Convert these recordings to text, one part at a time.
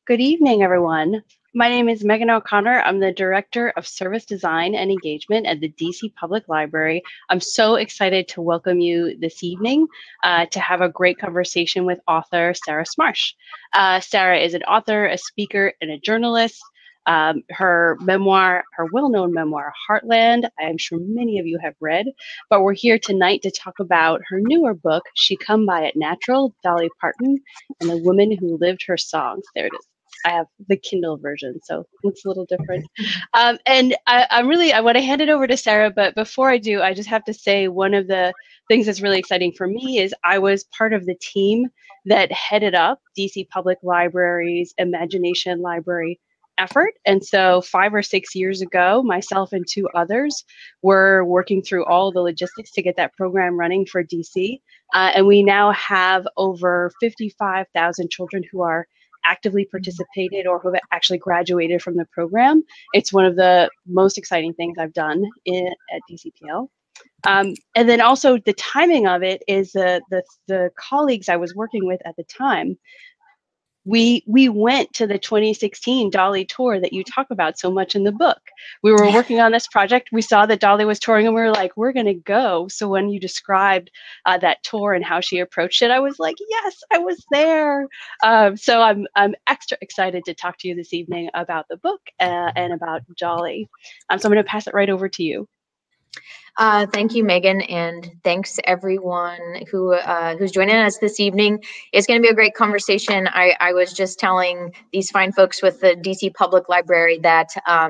Good evening, everyone. My name is Megan O'Connor. I'm the Director of Service Design and Engagement at the DC Public Library. I'm so excited to welcome you this evening to have a great conversation with author Sarah Smarsh. Sarah is an author, a speaker, and a journalist. Her well-known memoir, Heartland, I'm sure many of you have read, but we're here tonight to talk about her newer book, She Come By It Natural, Dolly Parton, and the Woman Who Lived Her Songs. There it is. I have the Kindle version, so it's a little different. And I want to hand it over to Sarah, but before I do, I just have to say one of the things that's really exciting for me is I was part of the team that headed up DC Public Library's Imagination Library effort. And so 5 or 6 years ago, myself and 2 others were working through all the logistics to get that program running for DC. And we now have over 55,000 children who are actively participated or who have actually graduated from the program. It's one of the most exciting things I've done at DCPL. And then also the timing of it is the colleagues I was working with at the time. We went to the 2016 Dolly tour that you talk about so much in the book. We were working on this project. We saw that Dolly was touring and we were like, we're going to go. So when you described that tour and how she approached it, I was like, yes, I was there. So I'm extra excited to talk to you this evening about the book and about Dolly. So I'm going to pass it right over to you. Thank you, Megan, and thanks everyone who's joining us this evening. It's going to be a great conversation. I was just telling these fine folks with the DC Public Library that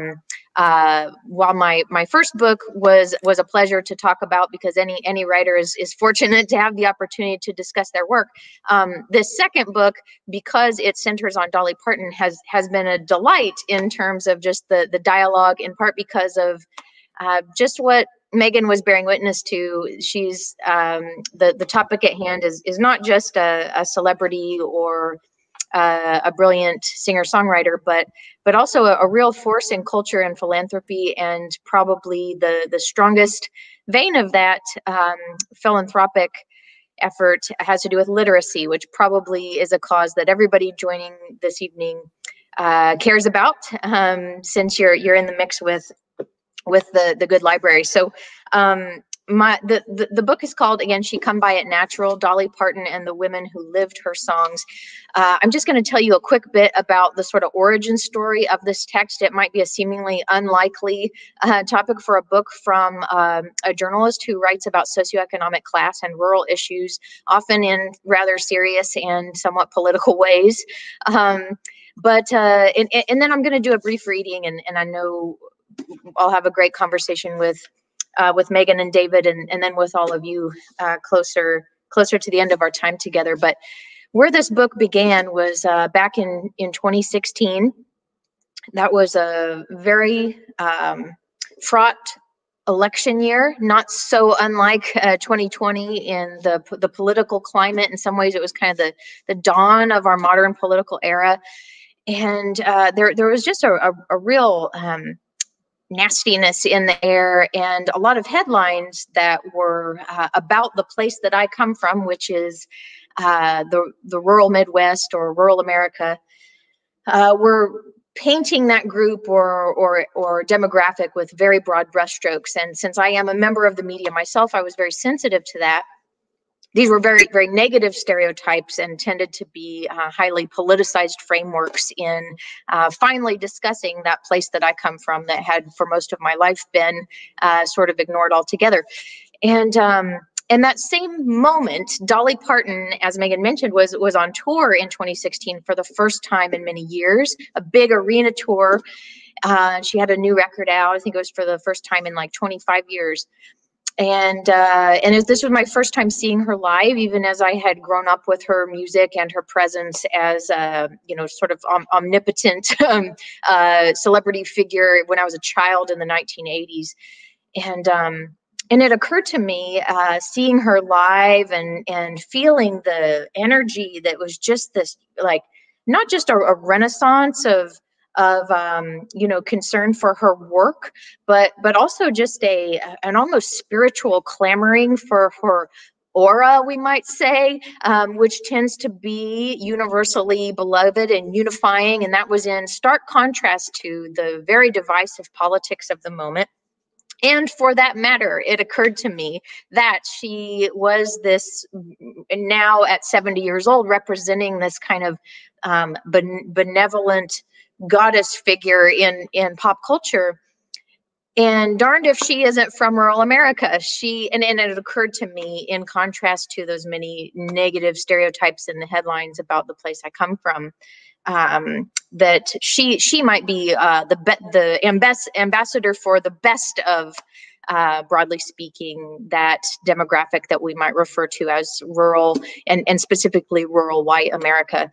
while my first book was a pleasure to talk about because any writer is fortunate to have the opportunity to discuss their work. This second book, because it centers on Dolly Parton, has been a delight in terms of just the dialogue, in part because of just what Megan was bearing witness to. She's the topic at hand is not just a celebrity or a brilliant singer-songwriter, but also a real force in culture and philanthropy, and probably the strongest vein of that philanthropic effort has to do with literacy, which probably is a cause that everybody joining this evening cares about, since you're in the mix with the good library. So the book is called, again, She Come By It Natural, Dolly Parton and the Women Who Lived Her Songs. I'm just going to tell you a quick bit about the sort of origin story of this text. It might be a seemingly unlikely topic for a book from a journalist who writes about socioeconomic class and rural issues, often in rather serious and somewhat political ways. And then I'm going to do a brief reading, and I know I'll have a great conversation with Megan and David, and then with all of you closer to the end of our time together. But where this book began was back in 2016. That was a very fraught election year, not so unlike 2020 in the political climate. In some ways, it was kind of the dawn of our modern political era, and there was just a real nastiness in the air, and a lot of headlines that were about the place that I come from, which is the rural Midwest or rural America, were painting that group or demographic with very broad brushstrokes. And since I am a member of the media myself, I was very sensitive to that. These were very, very negative stereotypes and tended to be highly politicized frameworks in finally discussing that place that I come from that had for most of my life been sort of ignored altogether. And in that same moment, Dolly Parton, as Megan mentioned, was on tour in 2016 for the first time in many years, a big arena tour. She had a new record out. I think it was for the first time in like 25 years. And this was my first time seeing her live, even as I had grown up with her music and her presence as sort of omnipotent celebrity figure when I was a child in the 1980s. And it occurred to me, seeing her live and feeling the energy that was just this, like, not just a renaissance of concern for her work, but also just an almost spiritual clamoring for aura, we might say, which tends to be universally beloved and unifying. And that was in stark contrast to the very divisive politics of the moment. And for that matter, it occurred to me that she was this, now at 70 years old, representing this kind of benevolent goddess figure in pop culture. And darned if she isn't from rural America. And it occurred to me, in contrast to those many negative stereotypes in the headlines about the place I come from, that she might be the ambassador for the best of, broadly speaking, that demographic that we might refer to as rural and specifically rural white America.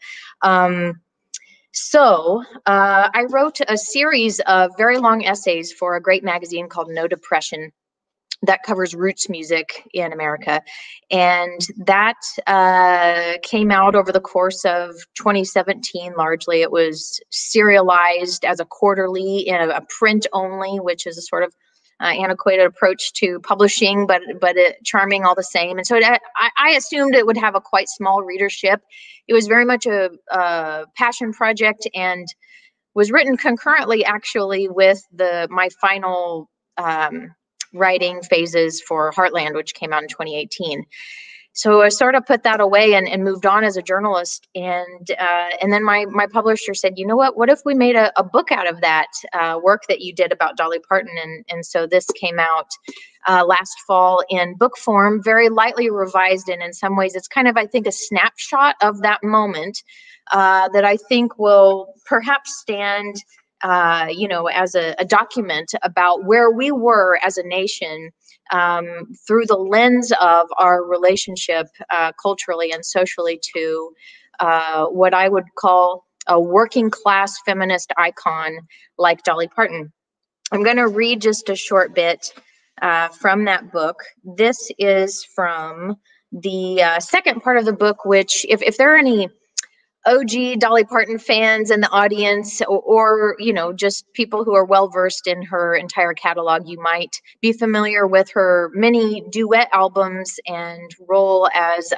So I wrote a series of very long essays for a great magazine called No Depression that covers roots music in America. And that came out over the course of 2017, largely. It was serialized as a quarterly in a print only, which is a sort of antiquated approach to publishing, but charming all the same. And so I assumed it would have a quite small readership. It was very much a passion project and was written concurrently, actually, with my final writing phases for Heartland, which came out in 2018. So I sort of put that away and moved on as a journalist. And then my publisher said, you know what if we made a book out of that work that you did about Dolly Parton? And so this came out last fall in book form, very lightly revised. And in some ways, it's kind of, I think, a snapshot of that moment that I think will perhaps stand as a document about where we were as a nation through the lens of our relationship culturally and socially to what I would call a working class feminist icon like Dolly Parton. I'm going to read just a short bit from that book. This is from the second part of the book, which if there are any OG Dolly Parton fans in the audience, or just people who are well versed in her entire catalog, you might be familiar with her many duet albums and role as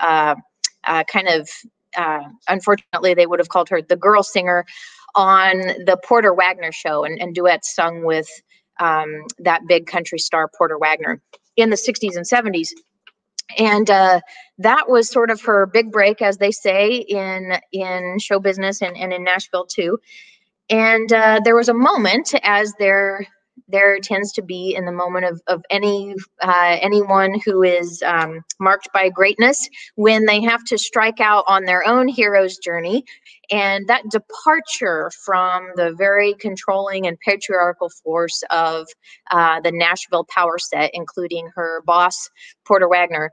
unfortunately they would have called her the girl singer on the Porter Wagoner show, and duets sung with that big country star Porter Wagoner in the 60s and 70s. And that was sort of her big break, as they say, in show business and in Nashville too. And there was a moment, as there tends to be in the moment of anyone who is marked by greatness, when they have to strike out on their own hero's journey. And that departure from the very controlling and patriarchal force of the Nashville power set, including her boss, Porter Wagoner,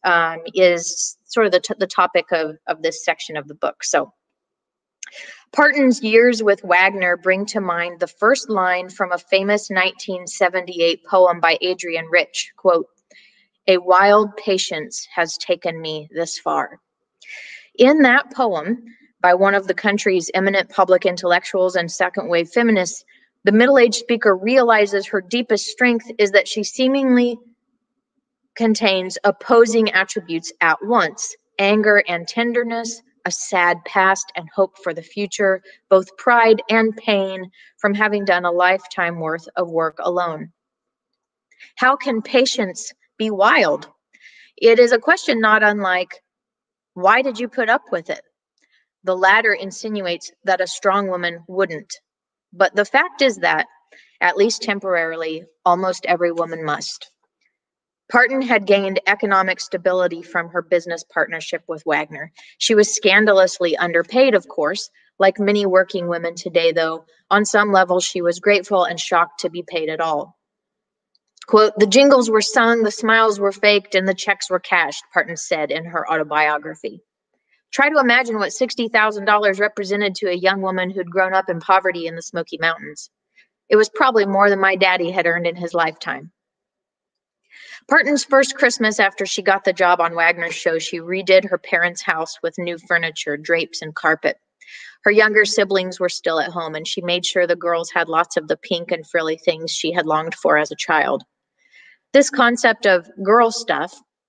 is sort of the topic of this section of the book. So Parton's years with Wagner bring to mind the first line from a famous 1978 poem by Adrienne Rich, quote, "A wild patience has taken me this far." In that poem, by one of the country's eminent public intellectuals and second-wave feminists, the middle-aged speaker realizes her deepest strength is that she seemingly contains opposing attributes at once: anger and tenderness, a sad past and hope for the future, both pride and pain from having done a lifetime worth of work alone. How can patience be wild? It is a question not unlike, why did you put up with it? The latter insinuates that a strong woman wouldn't. But the fact is that, at least temporarily, almost every woman must. Parton had gained economic stability from her business partnership with Wagner. She was scandalously underpaid, of course. Like many working women today, though, on some level she was grateful and shocked to be paid at all. Quote, "The jingles were sung, the smiles were faked, and the checks were cashed," Parton said in her autobiography. Try to imagine what $60,000 represented to a young woman who'd grown up in poverty in the Smoky Mountains. It was probably more than my daddy had earned in his lifetime. Parton's first Christmas after she got the job on Wagner's show, she redid her parents' house with new furniture, drapes, and carpet. Her younger siblings were still at home, and she made sure the girls had lots of the pink and frilly things she had longed for as a child. This concept of girl stuff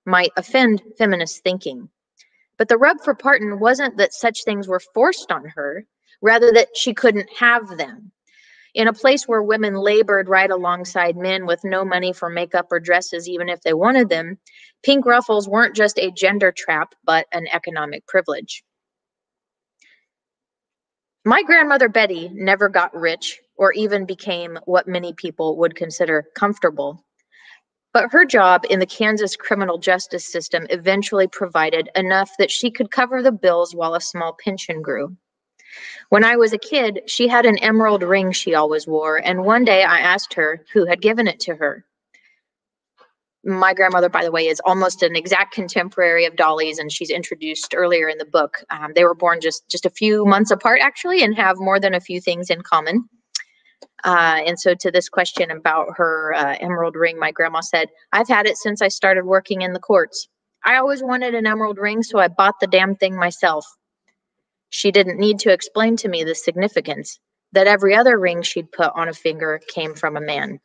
might offend feminist thinking. But the rub for Parton wasn't that such things were forced on her, rather that she couldn't have them. In a place where women labored right alongside men with no money for makeup or dresses, even if they wanted them, pink ruffles weren't just a gender trap, but an economic privilege. My grandmother Betty never got rich or even became what many people would consider comfortable. But her job in the Kansas criminal justice system eventually provided enough that she could cover the bills while a small pension grew. When I was a kid, she had an emerald ring she always wore, and one day I asked her who had given it to her. My grandmother, by the way, is almost an exact contemporary of Dolly's, and she's introduced earlier in the book. They were born just a few months apart, actually, and have more than a few things in common. And so to this question about her emerald ring, my grandma said, "I've had it since I started working in the courts. I always wanted an emerald ring, so I bought the damn thing myself." She didn't need to explain to me the significance that every other ring she'd put on a finger came from a man.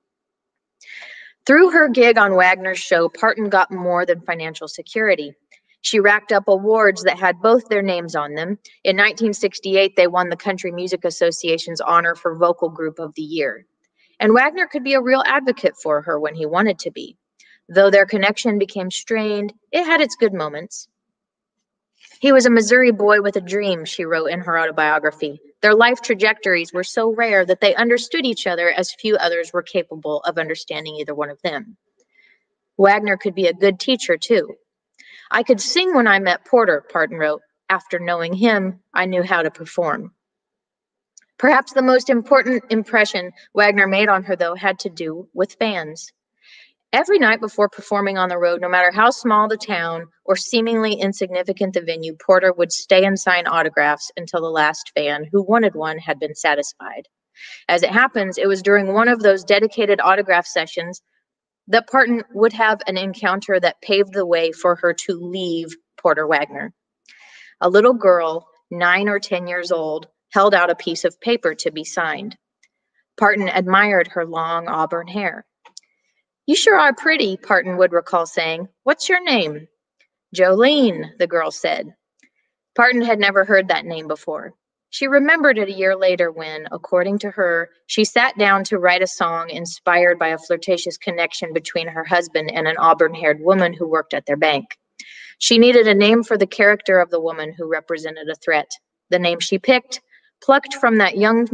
Through her gig on Wagner's show, Parton got more than financial security. She racked up awards that had both their names on them. In 1968, they won the Country Music Association's honor for Vocal Group of the Year. And Wagner could be a real advocate for her when he wanted to be. Though their connection became strained, it had its good moments. "He was a Missouri boy with a dream," she wrote in her autobiography. "Their life trajectories were so rare that they understood each other as few others were capable of understanding either one of them." Wagner could be a good teacher, too. "I could sing when I met Porter," Parton wrote. "After knowing him, I knew how to perform." Perhaps the most important impression Wagner made on her, though, had to do with fans. Every night before performing on the road, no matter how small the town or seemingly insignificant the venue, Porter would stay and sign autographs until the last fan who wanted one had been satisfied. As it happens, it was during one of those dedicated autograph sessions that Parton would have an encounter that paved the way for her to leave Porter Wagner. A little girl, 9 or 10 years old, held out a piece of paper to be signed. Parton admired her long auburn hair. "You sure are pretty," Parton would recall saying. "What's your name?" "Jolene," the girl said. Parton had never heard that name before. She remembered it a year later when, according to her, she sat down to write a song inspired by a flirtatious connection between her husband and an auburn-haired woman who worked at their bank. She needed a name for the character of the woman who represented a threat. The name she picked, plucked from that young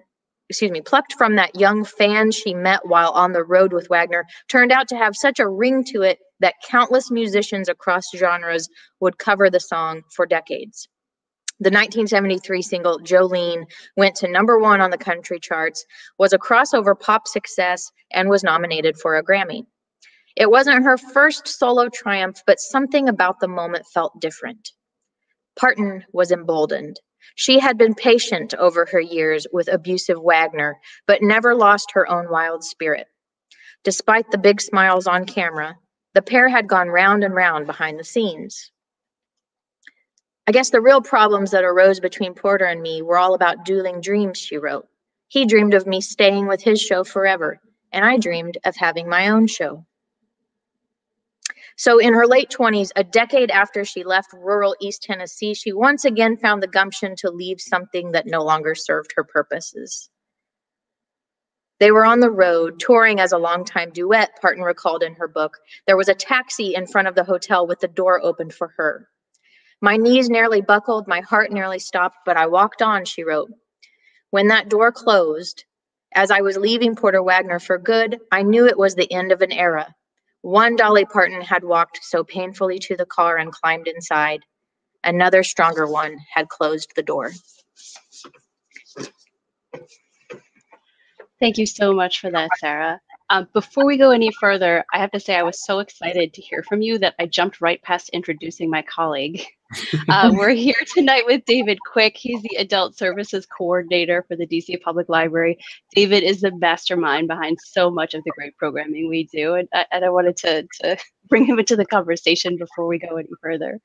fan she met while on the road with Wagner, turned out to have such a ring to it that countless musicians across genres would cover the song for decades. The 1973 single Jolene went to #1 on the country charts, was a crossover pop success, and was nominated for a Grammy. It wasn't her first solo triumph, but something about the moment felt different. Parton was emboldened. She had been patient over her years with abusive Wagner, but never lost her own wild spirit. Despite the big smiles on camera, the pair had gone round and round behind the scenes. "I guess the real problems that arose between Porter and me were all about dueling dreams," she wrote. "He dreamed of me staying with his show forever, and I dreamed of having my own show." So in her late 20s, a decade after she left rural East Tennessee, she once again found the gumption to leave something that no longer served her purposes. They were on the road, touring as a longtime duet, Parton recalled in her book. There was a taxi in front of the hotel with the door opened for her. "My knees nearly buckled, my heart nearly stopped, but I walked on," she wrote. "When that door closed, as I was leaving Porter Wagner for good, I knew it was the end of an era. One Dolly Parton had walked so painfully to the car and climbed inside. Another stronger one had closed the door." Thank you so much for that, Sarah. Before we go any further, I have to say I was so excited to hear from you that I jumped right past introducing my colleague. We're here tonight with David Quick. He's the Adult Services Coordinator for the DC Public Library. David is the mastermind behind so much of the great programming we do, and I wanted to bring him into the conversation before we go any further.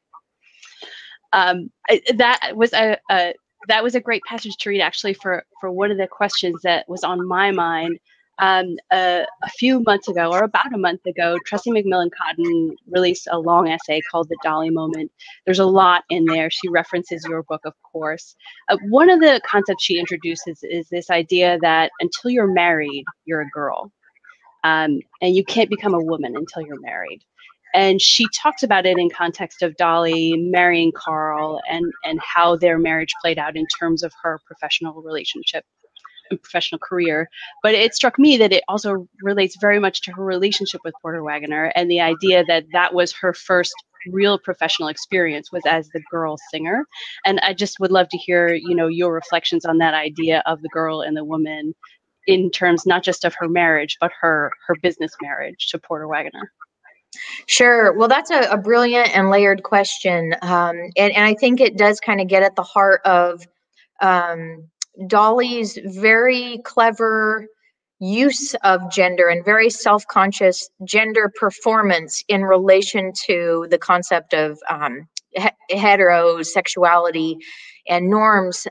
That was a great passage to read, actually, for one of the questions that was on my mind A few months ago, or about a month ago, Tressie McMillan Cotton released a long essay called The Dolly Moment. There's a lot in there. She references your book, of course. One of the concepts she introduces is this idea that until you're married, you're a girl. And you can't become a woman until you're married. And she talks about it in context of Dolly marrying Carl and how their marriage played out in terms of her professional relationship and professional career. But it struck me that it also relates very much to her relationship with Porter Wagoner, and the idea that that was her first real professional experience was as the girl singer. And I just would love to hear, your reflections on that idea of the girl and the woman in terms not just of her marriage, but her business marriage to Porter Wagoner. Sure. Well, that's a brilliant and layered question. And I think it does kind of get at the heart of Dolly's very clever use of gender and very self-conscious gender performance in relation to the concept of heterosexuality and norms.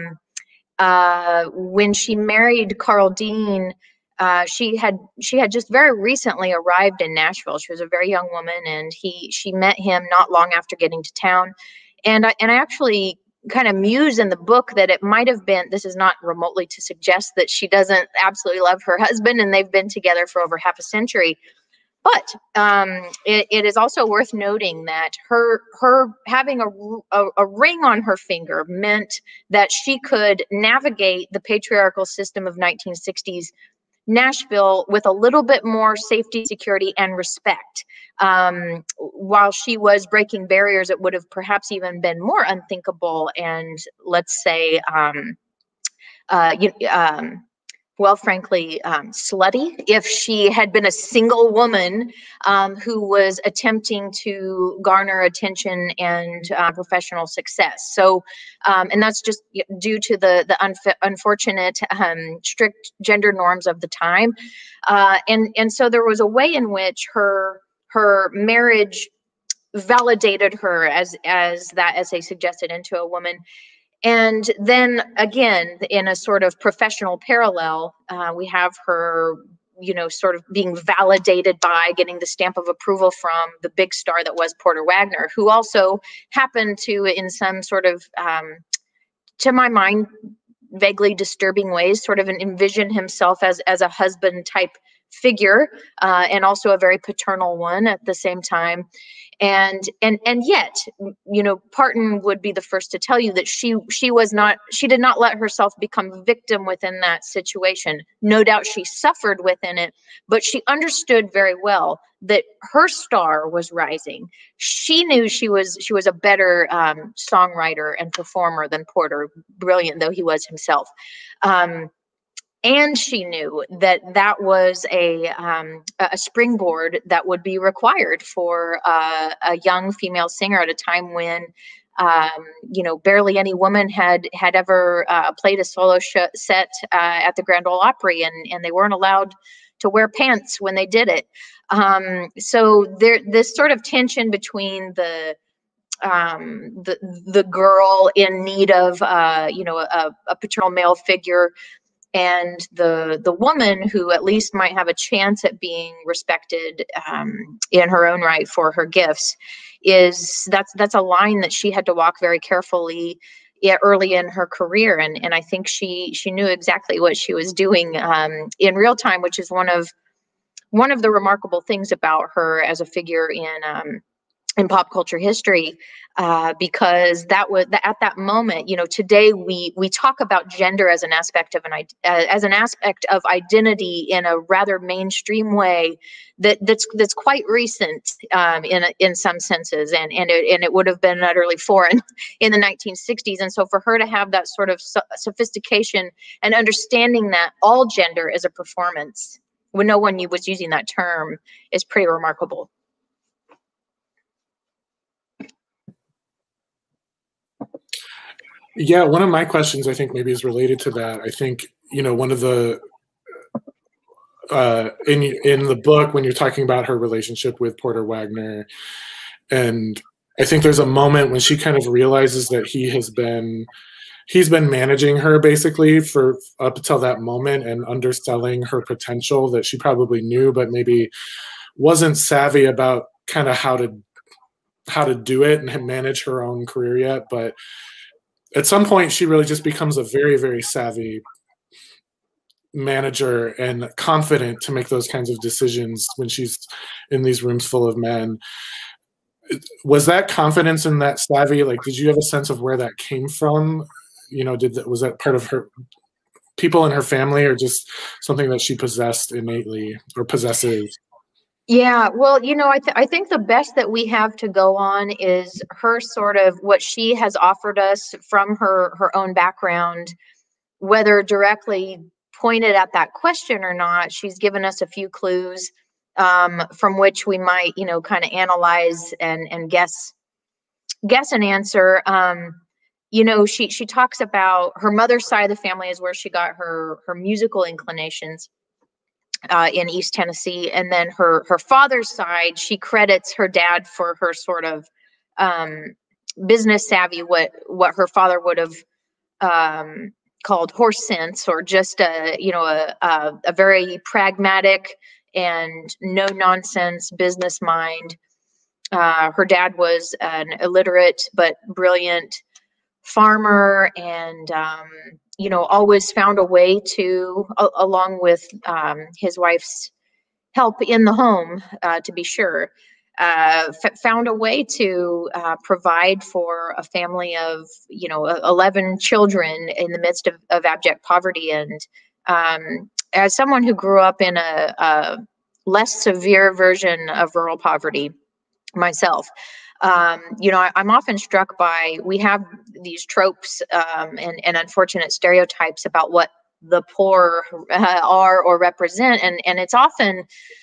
When she married Carl Dean, she had just very recently arrived in Nashville. She was a very young woman, and she met him not long after getting to town. And I actually kind of muse in the book that it might have been, this is not remotely to suggest that she doesn't absolutely love her husband and they've been together for over half a century. But it is also worth noting that her having a ring on her finger meant that she could navigate the patriarchal system of 1960s Nashville with a little bit more safety, security, and respect. While she was breaking barriers, it would have perhaps even been more unthinkable and, let's say, frankly, slutty if she had been a single woman who was attempting to garner attention and professional success. So, and that's just due to the unfortunate strict gender norms of the time. And so there was a way in which her marriage validated her, as that essay suggested, into a woman. And then again, in a sort of professional parallel, we have her, sort of being validated by getting the stamp of approval from the big star that was Porter Wagoner, who also happened to, in some sort of, to my mind, vaguely disturbing ways, sort of envision himself as a husband type figure, and also a very paternal one at the same time. And yet, Parton would be the first to tell you that she did not let herself become victim within that situation. No doubt she suffered within it, but she understood very well that her star was rising. She knew she was a better songwriter and performer than Porter, brilliant though he was himself. And she knew that was a springboard that would be required for a young female singer at a time when, barely any woman had ever played a solo set at the Grand Ole Opry, and they weren't allowed to wear pants when they did it. So this sort of tension between the girl in need of, a paternal male figure, and the woman who at least might have a chance at being respected in her own right for her gifts, that's a line that she had to walk very carefully early in her career, and I think she knew exactly what she was doing in real time, which is one of the remarkable things about her as a figure in pop culture history, because that was at that moment. Today we talk about gender as an aspect of identity in a rather mainstream way that's quite recent in some senses, and it would have been utterly foreign in the 1960s. And so for her to have that sort of sophistication and understanding that all gender is a performance when no one was using that term is pretty remarkable. Yeah, one of my questions I think maybe is related to that. I think, one of the, in the book, when you're talking about her relationship with Porter Wagoner, and I think there's a moment when she kind of realizes that he has been he's been managing her basically for up until that moment and underselling her potential that she probably knew, but maybe wasn't savvy about kind of how to do it and manage her own career yet. But at some point, she really just becomes a very, very savvy manager and confident to make those kinds of decisions when she's in these rooms full of men. Was that confidence and that savvy, like, did you have a sense of where that came from? You know, was that part of her people in her family, or just something that she possessed innately or possesses? Yeah, well, you know, I think the best that we have to go on is her sort of what she has offered us from her own background, whether directly pointed at that question or not. She's given us a few clues from which we might, you know, kind of analyze and guess an answer. You know, she talks about her mother's side of the family is where she got her musical inclinations in East Tennessee, and then her father's side, she credits her dad for her sort of business savvy, what her father would have called horse sense, or just a, you know, a very pragmatic and no nonsense business mind. Her dad was an illiterate but brilliant farmer, and you know, always found a way to, along with his wife's help in the home, to be sure, found a way to provide for a family of, you know, 11 children in the midst of abject poverty. And as someone who grew up in a less severe version of rural poverty myself, you know, I'm often struck by, we have these tropes and unfortunate stereotypes about what the poor are or represent, and it's often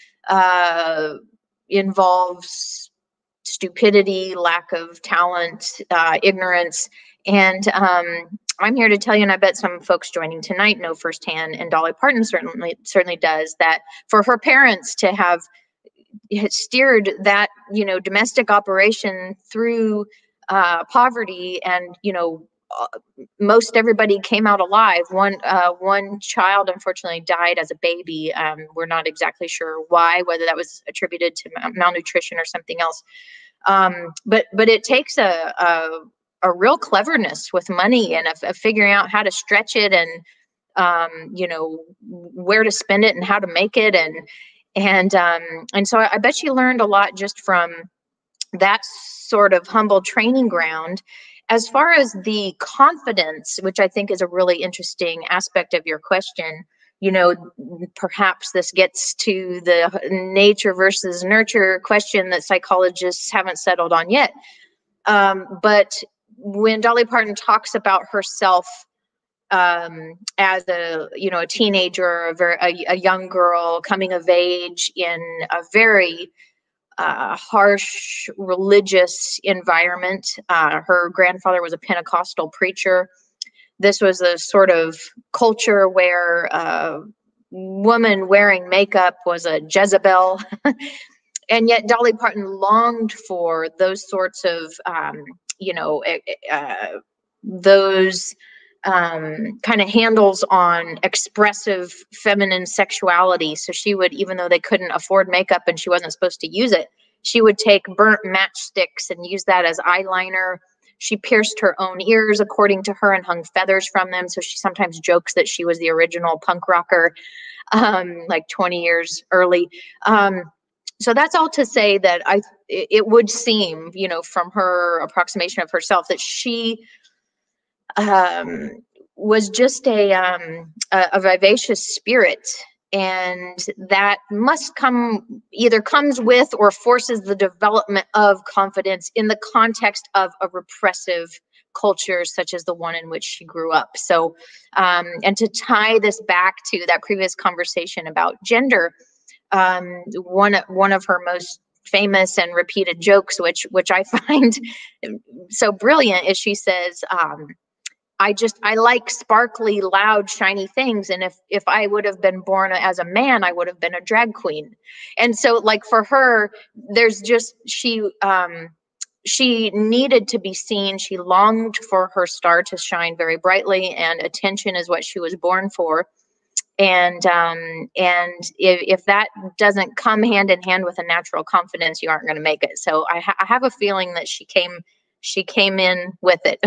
involves stupidity, lack of talent, ignorance. And I'm here to tell you, and I bet some folks joining tonight know firsthand, and Dolly Parton certainly does, that for her parents to have steered that, you know, domestic operation through poverty, and, you know, most everybody came out alive. One child unfortunately died as a baby. We're not exactly sure why, whether that was attributed to malnutrition or something else. But it takes a real cleverness with money, and of figuring out how to stretch it, and you know, where to spend it and how to make it, and so I bet she learned a lot just from that sort of humble training ground. As far as the confidence, which I think is a really interesting aspect of your question, you know, perhaps this gets to the nature versus nurture question that psychologists haven't settled on yet. But when Dolly Parton talks about herself as a, you know, a teenager, a young girl coming of age in a very harsh religious environment. Her grandfather was a Pentecostal preacher. This was a sort of culture where a woman wearing makeup was a Jezebel. And yet Dolly Parton longed for those sorts of, you know, those kind of handles on expressive feminine sexuality. So she would, even though they couldn't afford makeup and she wasn't supposed to use it, she would take burnt matchsticks and use that as eyeliner. She pierced her own ears, according to her, and hung feathers from them. So she sometimes jokes that she was the original punk rocker, like 20 years early. So that's all to say that it would seem, you know, from her approximation of herself, that she was just a vivacious spirit, and that must comes with or forces the development of confidence in the context of a repressive culture such as the one in which she grew up. So, and to tie this back to that previous conversation about gender, one of her most famous and repeated jokes, which I find so brilliant, is she says, I like sparkly, loud, shiny things. And if I would have been born as a man, I would have been a drag queen. And so, like, for her, there's just, she she needed to be seen. She longed for her star to shine very brightly, and attention is what she was born for. And if that doesn't come hand in hand with a natural confidence, you aren't going to make it. So I have a feeling that she came in with it.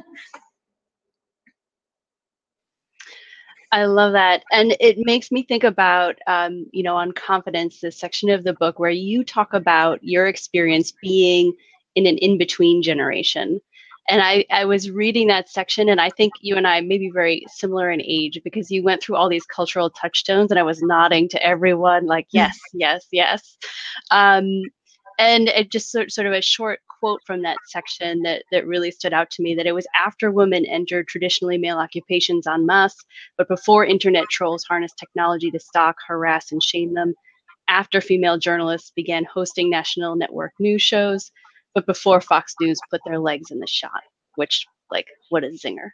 I love that. And it makes me think about, on confidence, this section of the book where you talk about your experience being in an in-between generation. And I was reading that section, and I think you and I may be very similar in age, because you went through all these cultural touchstones, and I was nodding to everyone like, yes, yes, yes. And it just sort of a short quote from that section that really stood out to me, that it was after women entered traditionally male occupations en masse, but before internet trolls harnessed technology to stalk, harass, and shame them, after female journalists began hosting national network news shows, but before Fox News put their legs in the shot, which, like, what a zinger.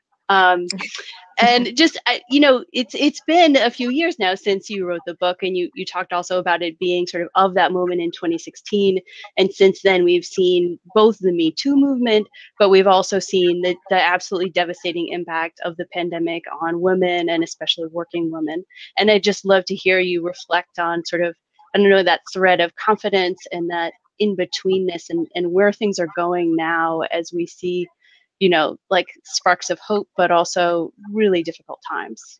And just, it's been a few years now since you wrote the book, and you talked also about it being sort of that moment in 2016. And since then, we've seen both the Me Too movement, but we've also seen the absolutely devastating impact of the pandemic on women, and especially working women. And I'd just love to hear you reflect on sort of, I don't know, that thread of confidence and that in-betweenness, and where things are going now as we see, like sparks of hope, but also really difficult times.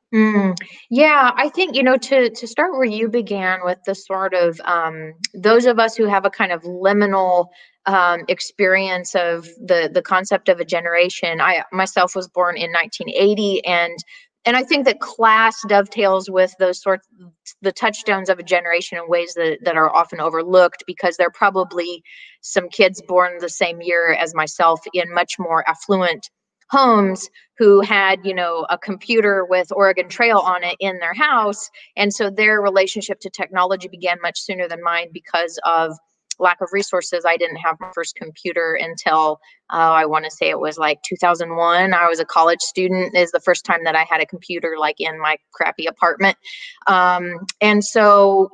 Yeah, I think, to start where you began with the sort of those of us who have a kind of liminal experience of the concept of a generation. I myself was born in 1980, and I think that class dovetails with those sorts, the touchstones of a generation in ways that are often overlooked, because there are probably some kids born the same year as myself in much more affluent homes who had, a computer with Oregon Trail on it in their house. And so their relationship to technology began much sooner than mine because of lack of resources. I didn't have my first computer until I want to say it was like 2001. I was a college student, is the first time that I had a computer, like in my crappy apartment. And so,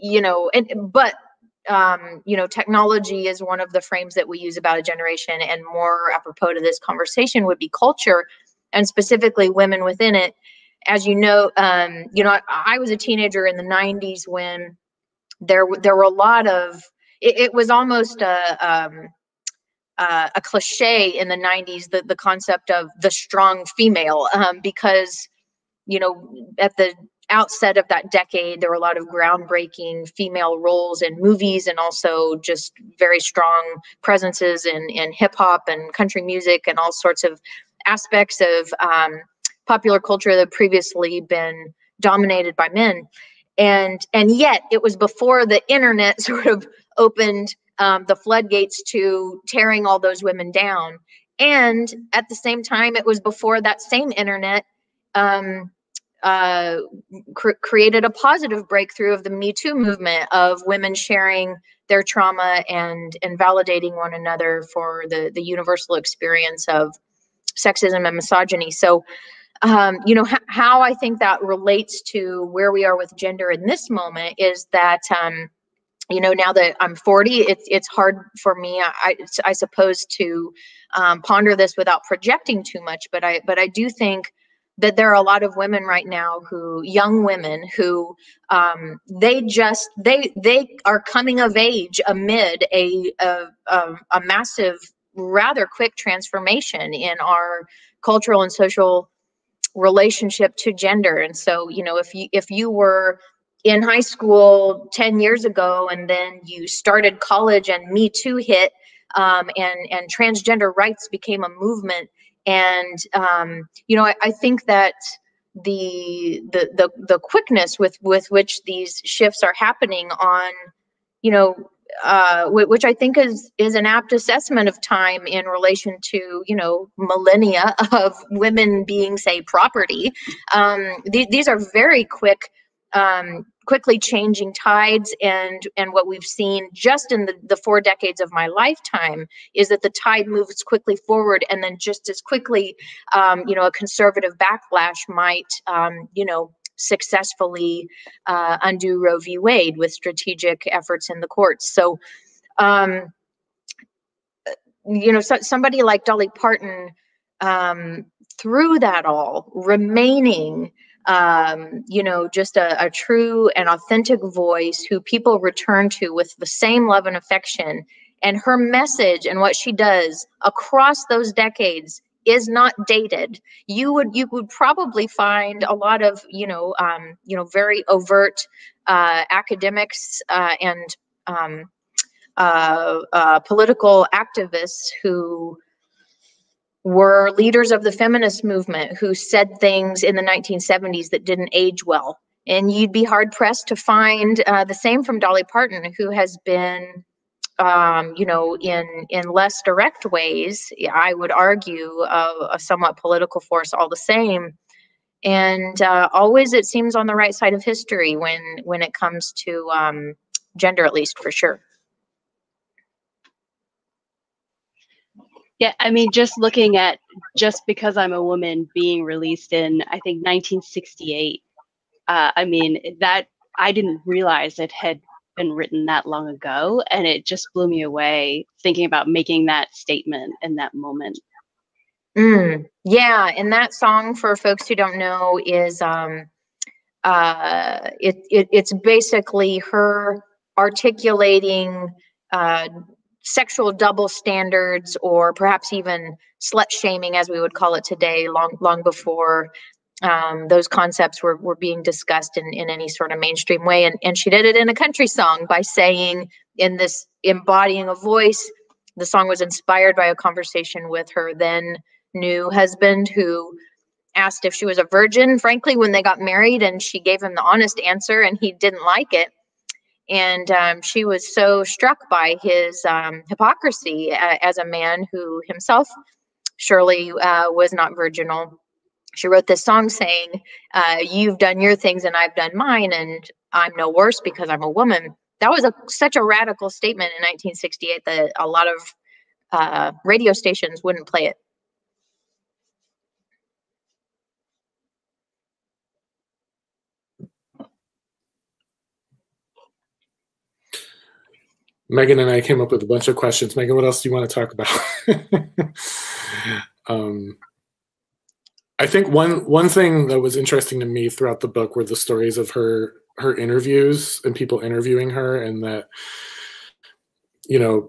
technology is one of the frames that we use about a generation, and more apropos to this conversation would be culture, and specifically women within it. As I was a teenager in the 90s when there were a lot of, it was almost a cliche in the 90s, the concept of the strong female, because, at the outset of that decade, there were a lot of groundbreaking female roles in movies, and also just very strong presences in hip hop and country music and all sorts of aspects of popular culture that had previously been dominated by men. And yet it was before the internet sort of opened the floodgates to tearing all those women down. And at the same time, it was before that same internet created a positive breakthrough of the Me Too movement, of women sharing their trauma and validating one another for the universal experience of sexism and misogyny. So, how I think that relates to where we are with gender in this moment is that, now that I'm 40, it's hard for me, I suppose, to ponder this without projecting too much. But I do think that there are a lot of women right now, young women who they are coming of age amid a massive, rather quick transformation in our cultural and social relationship to gender. And so, if you were in high school 10 years ago, and then you started college and Me Too hit, and transgender rights became a movement. And, I think that the quickness with which these shifts are happening on, which I think is an apt assessment of time in relation to, millennia of women being, say, property. These are very quickly changing tides, and what we've seen just in the 4 decades of my lifetime is that the tide moves quickly forward, and then just as quickly, a conservative backlash might, successfully undo Roe v. Wade with strategic efforts in the courts. So you know, somebody like Dolly Parton, through that all, remaining, you know, just a true and authentic voice who people return to with the same love and affection. And her message and what she does across those decades is not dated. You would probably find a lot of, you know, very overt academics and political activists who were leaders of the feminist movement who said things in the 1970s that didn't age well. And you'd be hard pressed to find the same from Dolly Parton, who has been, you know, in less direct ways, I would argue, a somewhat political force all the same. And always, it seems, on the right side of history when it comes to gender, at least, for sure. Yeah, I mean, just looking at Just Because I'm a Woman being released in, I think, 1968. I mean, that I didn't realize it had been written that long ago, and it just blew me away thinking about making that statement in that moment. Yeah, and that song, for folks who don't know, is it's basically her articulating sexual double standards, or perhaps even slut shaming, as we would call it today, long before those concepts were being discussed in any sort of mainstream way. And she did it in a country song by saying, in this embodying a voice. The song was inspired by a conversation with her then new husband, who asked if she was a virgin, frankly, when they got married, and she gave him the honest answer, and he didn't like it. And she was so struck by his hypocrisy as a man who himself surely was not virginal. She wrote this song saying, you've done your things and I've done mine, and I'm no worse because I'm a woman. That was such a radical statement in 1968 that a lot of radio stations wouldn't play it. Megan and I came up with a bunch of questions. Megan, what else do you want to talk about? I think one thing that was interesting to me throughout the book were the stories of her interviews and people interviewing her, and that, you know,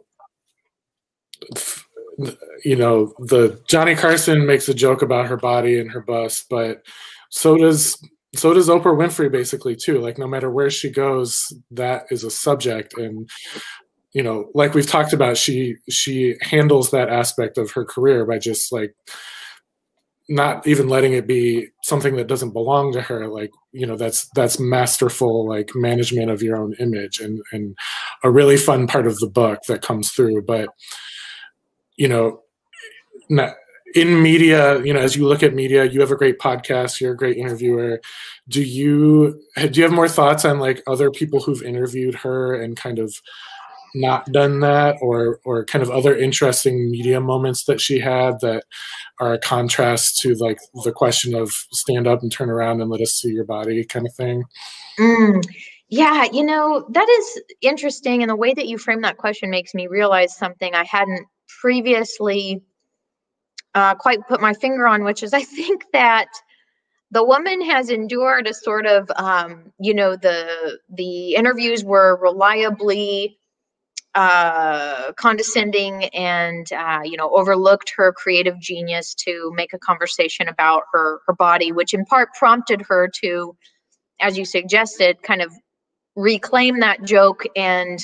the Johnny Carson makes a joke about her body and her bust, but so does Oprah Winfrey, basically, too. Like, no matter where she goes, that is a subject. And, you know, like we've talked about, she handles that aspect of her career by just, like, not even letting it be something that doesn't belong to her. Like, you know, that's masterful, like, management of your own image, and a really fun part of the book that comes through. But, you know, in media, you know, as you look at media, you have a great podcast, you're a great interviewer. Do you have more thoughts on, like, other people who've interviewed her and kind of not done that, or kind of other interesting media moments that she had that are a contrast to, like, the question of stand up and turn around and let us see your body kind of thing? Yeah, you know, that is interesting. And the way that you frame that question makes me realize something I hadn't previously quite put my finger on, which is, I think that the woman has endured a sort of, you know, the interviews were reliably condescending and, you know, overlooked her creative genius to make a conversation about her body, which in part prompted her to, as you suggested, kind of reclaim that joke and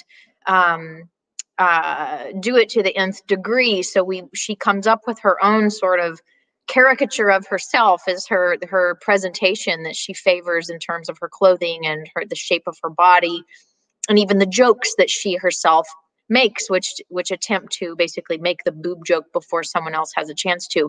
do it to the nth degree. So she comes up with her own sort of caricature of herself as her presentation that she favors in terms of her clothing and the shape of her body, and even the jokes that she herself makes, which attempt to basically make the boob joke before someone else has a chance to.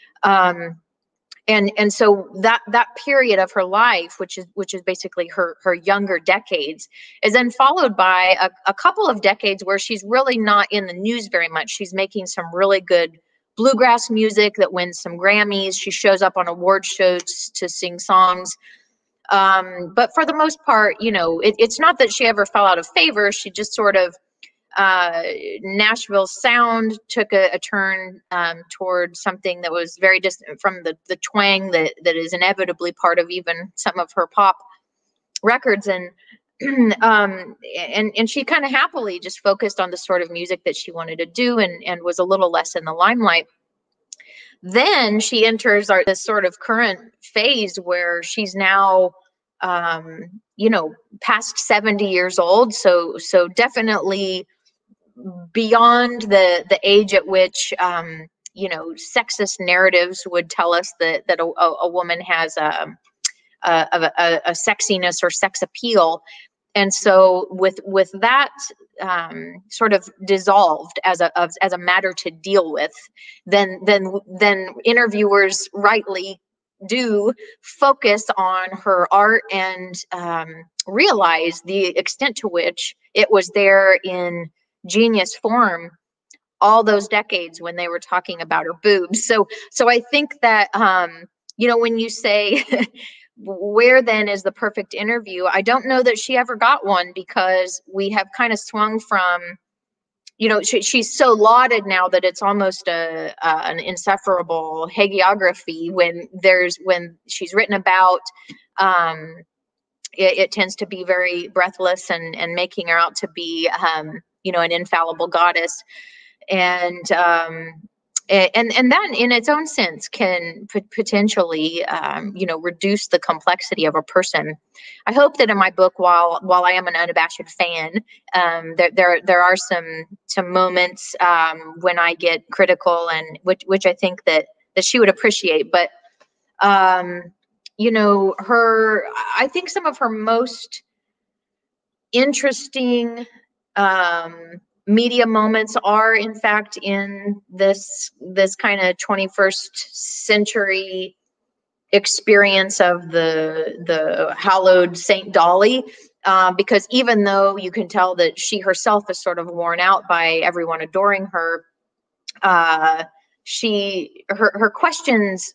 And so that period of her life, which is basically her younger decades, is then followed by a couple of decades where she's really not in the news very much. She's making some really good bluegrass music that wins some Grammys. She shows up on award shows to sing songs. But for the most part, you know, it's not that she ever fell out of favor. She just sort of Nashville sound took a turn toward something that was very distant from the twang that is inevitably part of even some of her pop records. And and she kind of happily just focused on the sort of music that she wanted to do, and was a little less in the limelight. Then she enters this sort of current phase where she's now, past 70 years old. So definitely beyond the age at which, sexist narratives would tell us that a woman has a sexiness or sex appeal. And so with that sort of dissolved as a matter to deal with, then interviewers rightly do focus on her art and realize the extent to which it was there in genius form all those decades when they were talking about her boobs. So I think that when you say where then is the perfect interview, I don't know that she ever got one, because we have kind of swung from, she's so lauded now that it's almost an insufferable hagiography. When she's written about, it tends to be very breathless and making her out to be an infallible goddess. And that in its own sense can potentially, reduce the complexity of a person. I hope that in my book, while I am an unabashed fan, there are some moments when I get critical, and which I think that she would appreciate. But I think some of her most interesting media moments are in fact in this kind of 21st century experience of the hallowed Saint Dolly, because even though you can tell that she herself is sort of worn out by everyone adoring her, her questions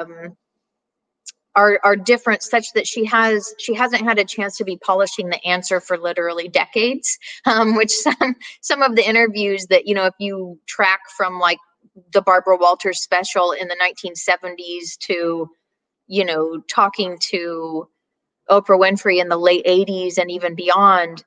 are different, such that she hasn't had a chance to be polishing the answer for literally decades, which some of the interviews that, if you track from like the Barbara Walters special in the 1970s to, talking to Oprah Winfrey in the late 80s and even beyond,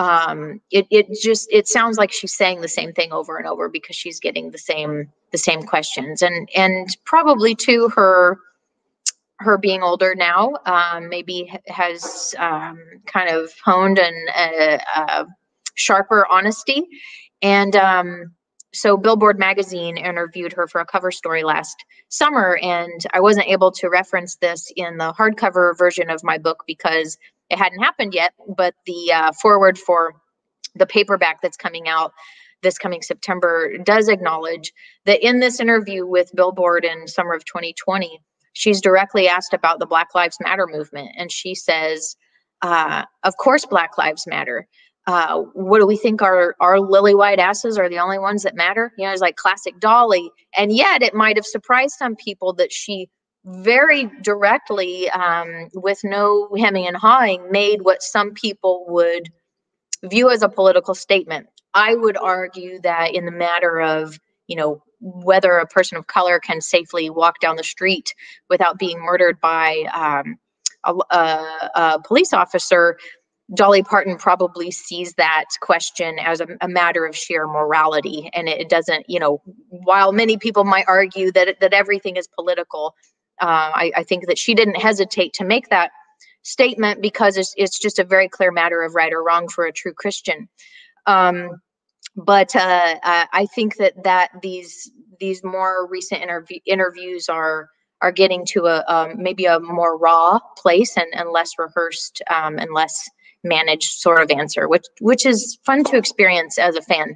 it sounds like she's saying the same thing over and over, because she's getting the same questions, and probably too her being older now, maybe has kind of honed a sharper honesty. And so Billboard magazine interviewed her for a cover story last summer, and I wasn't able to reference this in the hardcover version of my book because it hadn't happened yet, but the foreword for the paperback that's coming out this coming September does acknowledge that in this interview with Billboard in summer of 2020, she's directly asked about the Black Lives Matter movement. And she says, of course, Black Lives Matter. What do we think? Our lily white asses are the only ones that matter? It's like classic Dolly. And yet it might have surprised some people that she very directly, with no hemming and hawing, made what some people would view as a political statement. I would argue that in the matter of, whether a person of color can safely walk down the street without being murdered by a police officer, Dolly Parton probably sees that question as a matter of sheer morality. And it doesn't, while many people might argue that everything is political, I think that she didn't hesitate to make that statement because it's just a very clear matter of right or wrong for a true Christian. But I think that these more recent interviews are getting to maybe a more raw place and less rehearsed and less managed sort of answer, which is fun to experience as a fan.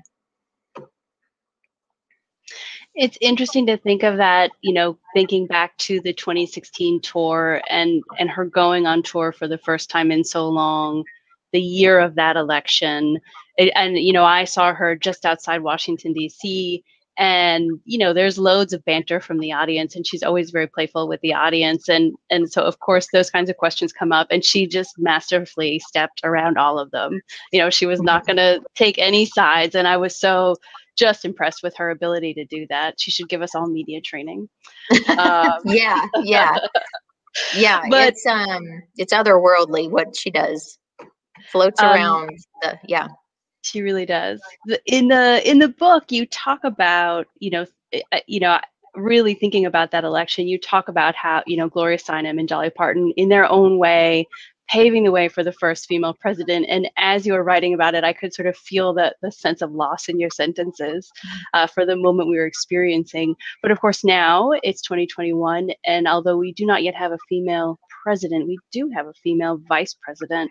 It's interesting to think of that, thinking back to the 2016 tour and her going on tour for the first time in so long, the year of that election. And I saw her just outside Washington, D.C., And, you know, there's loads of banter from the audience, and she's always very playful with the audience. And so, of course, those kinds of questions come up, and she just masterfully stepped around all of them. You know, she was not going to take any sides. And I was so just impressed with her ability to do that. She should give us all media training. Yeah, yeah. Yeah, But it's otherworldly what she does. Floats around the, yeah. She really does. In the book, you talk about, really thinking about that election. You talk about how, Gloria Steinem and Dolly Parton, in their own way, paving the way for the first female president. And as you were writing about it, I could sort of feel the sense of loss in your sentences for the moment we were experiencing. But of course, now it's 2021, and although we do not yet have a female president, we do have a female vice president.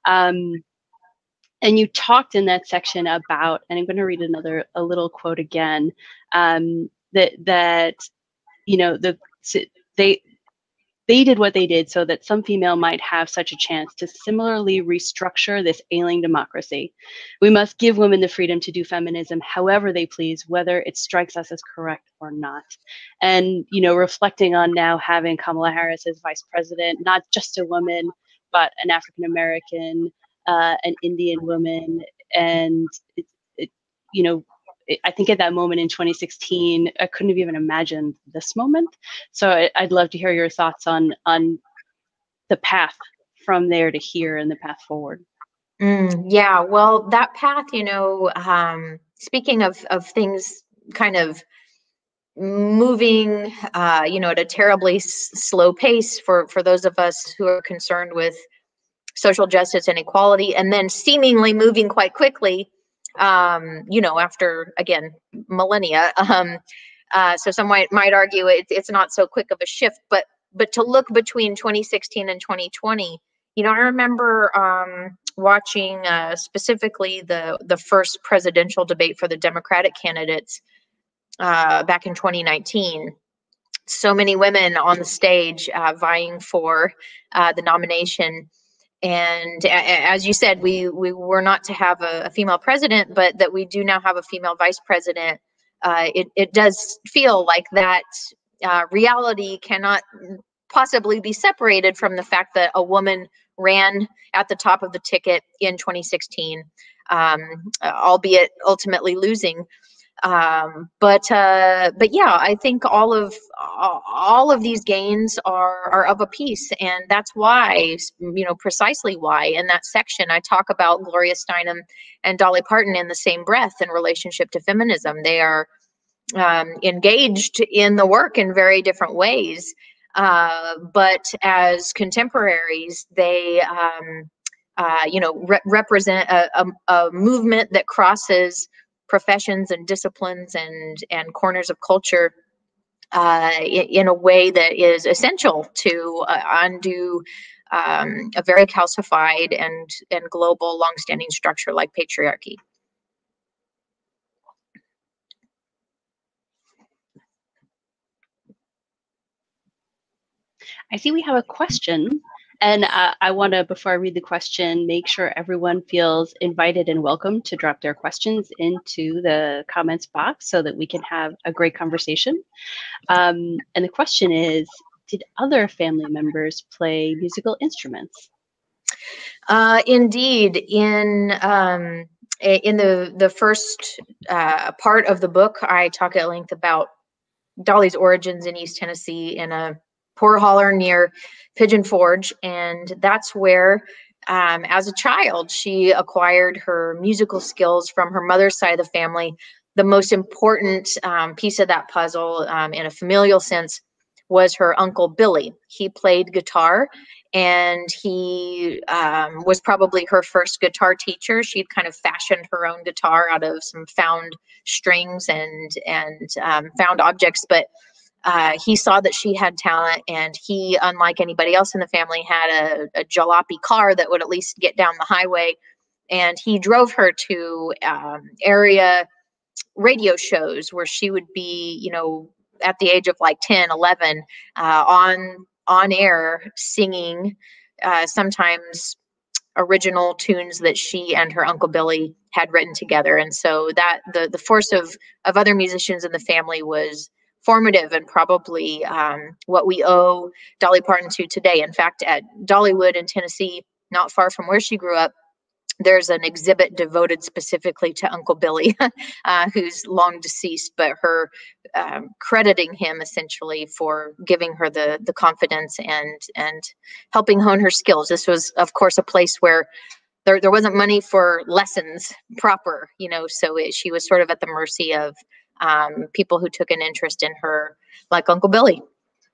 And you talked in that section about, and I'm going to read a little quote again, that they did what they did so that some female might have such a chance to similarly restructure this ailing democracy. We must give women the freedom to do feminism however they please, whether it strikes us as correct or not. And, reflecting on now having Kamala Harris as vice president, not just a woman, but an African American, an Indian woman, and I think at that moment in 2016, I couldn't have even imagined this moment. So I'd love to hear your thoughts on the path from there to here and the path forward. Yeah, well, that path, speaking of things kind of moving, at a terribly slow pace for those of us who are concerned with social justice and equality, and then seemingly moving quite quickly, after, again, millennia. So some might argue it's not so quick of a shift, but to look between 2016 and 2020, I remember watching specifically the first presidential debate for the Democratic candidates back in 2019. So many women on the stage vying for the nomination. And as you said, we were not to have a female president, but that we do now have a female vice president. It does feel like that reality cannot possibly be separated from the fact that a woman ran at the top of the ticket in 2016, albeit ultimately losing. But yeah, I think all of these gains are of a piece, and that's why, precisely why in that section I talk about Gloria Steinem and Dolly Parton in the same breath in relationship to feminism. They are engaged in the work in very different ways, but as contemporaries, they represent a movement that crosses professions and disciplines and corners of culture in a way that is essential to undo a very calcified and global longstanding structure like patriarchy. I see we have a question. And I want to, before I read the question, make sure everyone feels invited and welcome to drop their questions into the comments box so that we can have a great conversation. And the question is, did other family members play musical instruments? Indeed, in the first part of the book, I talk at length about Dolly's origins in East Tennessee in a poor holler near Pigeon Forge, and that's where, as a child, she acquired her musical skills from her mother's side of the family. The most important piece of that puzzle, in a familial sense, was her uncle Billy. He played guitar, and he was probably her first guitar teacher. She'd kind of fashioned her own guitar out of some found strings and found objects, but he saw that she had talent, and he, unlike anybody else in the family, had a jalopy car that would at least get down the highway. And he drove her to area radio shows where she would be, at the age of like 10, 11, on air singing, sometimes original tunes that she and her Uncle Billy had written together. And so that the force of other musicians in the family was formative, and probably what we owe Dolly Parton to today. In fact, at Dollywood in Tennessee, not far from where she grew up, there's an exhibit devoted specifically to Uncle Billy, who's long deceased, but her crediting him essentially for giving her the confidence and helping hone her skills. This was, of course, a place where there wasn't money for lessons proper, you know, so she was sort of at the mercy of people who took an interest in her, like Uncle Billy.